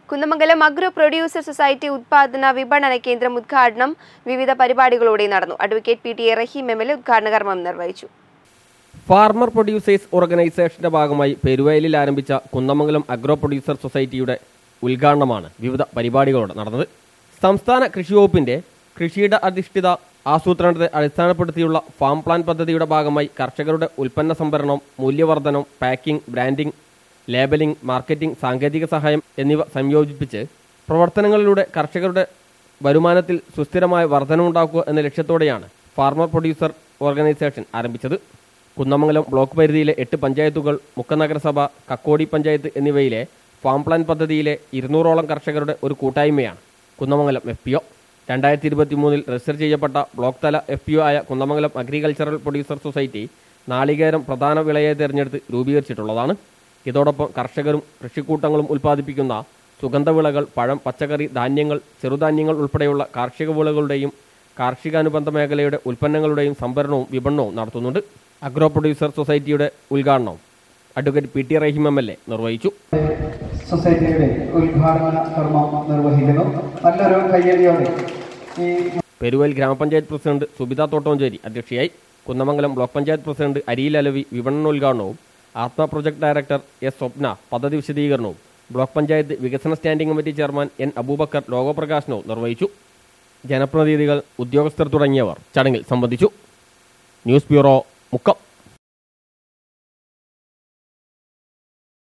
Kunnamangalam agro producer society ഉത്പാദന വിപണന കേന്ദ്രം ഉദ്ഘാടനം വിവിധ പരിപാടികളോടെ നടന്നു. Advocate P T A Rahim MLA ഉദ്ഘാടന കർമ്മം നിർവഹിച്ചു. ഫാർമർ പ്രൊഡ്യൂസേഴ്സ് ഓർഗനൈസേഷന്റെ ഭാഗമായി പെരുവയലിൽ ആരംഭിച്ച കുന്നമംഗലം അഗ്രോ പ്രൊഡ്യൂസർ സൊസൈറ്റിയുടെ ഉദ്ഘാടനമാണ് വിവിധ പരിപാടികളോടെ നടന്നത്. സംസ്ഥാന കൃഷി വകുപ്പിന്റെ കൃഷിയിട അധിഷ്ഠിത ആസൂത്രണത്തെ അടിസ്ഥാനപ്പെടുത്തിയുള്ള ഫാം പ്ലാൻ പദ്ധതിയുടെ ഭാഗമായി കർഷകരുടെ ഉൽപ്പന്ന സംഭരണം, മൂല്യവർദ്ധനം, പാക്കിംഗ്, ബ്രാൻഡിംഗ്, ലേബലിംഗ്, മാർക്കറ്റിംഗ്, സാങ്കേതിക സഹായം എന്നിവ സംയോജിപ്പിച്ച് പ്രവർത്തനങ്ങളിലൂടെ കർഷകരുടെ വരുമാനത്തിൽ സുസ്ഥിരമായ വർധനമുണ്ടാക്കുക എന്ന ലക്ഷ്യത്തോടെയാണ് ഫാർമർ പ്രൊഡ്യൂസർ ഓർഗനൈസേഷൻ ആരംഭിച്ചത്. കുന്നമംഗലം ബ്ലോക്ക് പരിധിയിലെ 8 പഞ്ചായത്തുകൾ, മുക്കം നഗരസഭ, കക്കോടി പഞ്ചായത്ത് എന്നിവയിലെ ഫാം പ്ലാൻ പദ്ധതിയിലെ 200ഓളം കർഷകരുടെ ഒരു കൂട്ടായ്മയാണ് കുന്നമംഗലം FPO. 2023 രജിസ്റ്റർ ചെയ്യപ്പെട്ട ബ്ലോക്ക് തല FPO ആയ കുന്നമംഗലം അഗ്രികൾച്ചറൽ പ്രൊഡ്യൂസർ സൊസൈറ്റി നാളികേരം പ്രധാന വിളയെ തിരഞ്ഞെടുത്ത് രൂപീകരിച്ചിട്ടുള്ളതാണ്. ഇതോടൊപ്പം കർഷകരും കൃഷിക്കൂട്ടങ്ങളും ഉൽപ്പാദിപ്പിക്കുന്ന സുഗന്ധവിളകൾ, പഴം, പച്ചക്കറി, ധാന്യങ്ങൾ, ചെറുധാന്യങ്ങൾ ഉൾപ്പെടെയുള്ള കാർഷിക വിളകളുടെയും കാർഷികാനുബന്ധ മേഖലയുടെ ഉൽപ്പന്നങ്ങളുടെയും സംഭരണവും വിപണനവും നടത്തുന്നുണ്ട്. അഗ്രോ പ്രൊഡ്യൂസർ സൊസൈറ്റിയുടെ ഉദ്ഘാടനം advocate P T Rahim MLA നിർവഹിച്ചു. സൊസൈറ്റിയുടെ ഉദ്ഘാടന കർമ്മം നിർവഹിക്കുന്നു. നല്ലൊരു കയ്യടിയോടെ പെരുവയൽ ഗ്രാമപഞ്ചായത്ത് പ്രസിഡന്റ് സുബിത തോട്ടോഞ്ചേരി അധ്യക്ഷയായി. കുന്നമംഗലം ബ്ലോക്ക് പഞ്ചായത്ത് പ്രസിഡന്റ് അരിയിൽ അലവി വിപണനോദ്ഘാടനവും ആത്മ പ്രൊജക്ട് ഡയറക്ടർ S. സ്വപ്ന പദ്ധതി വിശദീകരണവും ബ്ലോക്ക് പഞ്ചായത്ത് വികസന standing committee chairman N. Abubakar logo പ്രകാശനവും നിർവഹിച്ചു. ജനപ്രതിനിധികൾ, ഉദ്യോഗസ്ഥർ തുടങ്ങിയവർ ചടങ്ങിൽ സംബന്ധിച്ചു. News bureau, Mukkam.